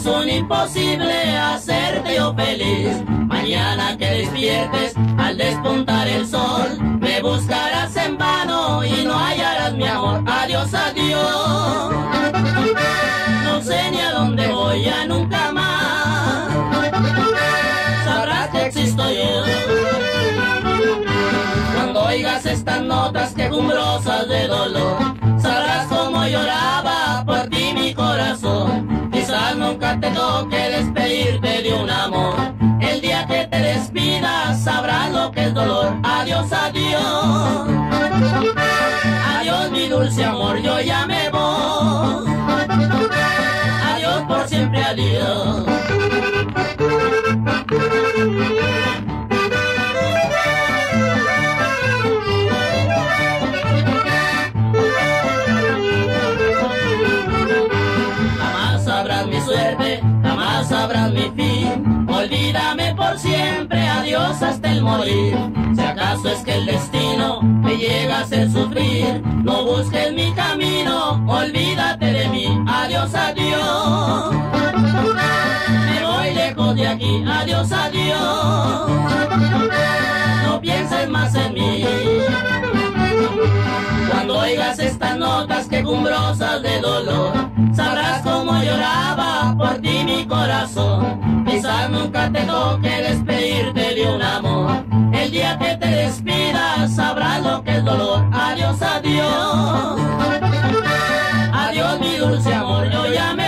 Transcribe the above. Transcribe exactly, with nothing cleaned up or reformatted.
Es un imposible hacerte yo feliz. Mañana que despiertes al despuntar el sol, me buscarás en vano y no hallarás mi amor. Adiós, adiós. No sé ni a dónde voy, ya nunca más sabrás que existo yo. Cuando oigas estas notas quejumbrosas de dolor, sabrás cómo lloraba por ti mi corazón. Quizás nunca te toque despedirte de un amor. El día que te despidas sabrás lo que es dolor. Adiós, adiós. Adiós mi dulce amor, yo ya me voy. Adiós por siempre, adiós. Jamás sabrás mi suerte, jamás sabrás mi fin. Olvídame por siempre, adiós hasta el morir. Si acaso es que el destino me llega a hacer sufrir, no busques mi camino, olvídate de mí. Adiós, adiós. Me voy lejos de aquí, adiós, adiós. No pienses más en mí. Cuando oigas estas notas quejumbrosas de dolor, sabrás cómo lloraba por ti mi corazón. Quizás nunca te toque despedirte de un amor. El día que te despidas sabrás lo que es dolor. Adiós, adiós. Adiós mi dulce amor, yo ya me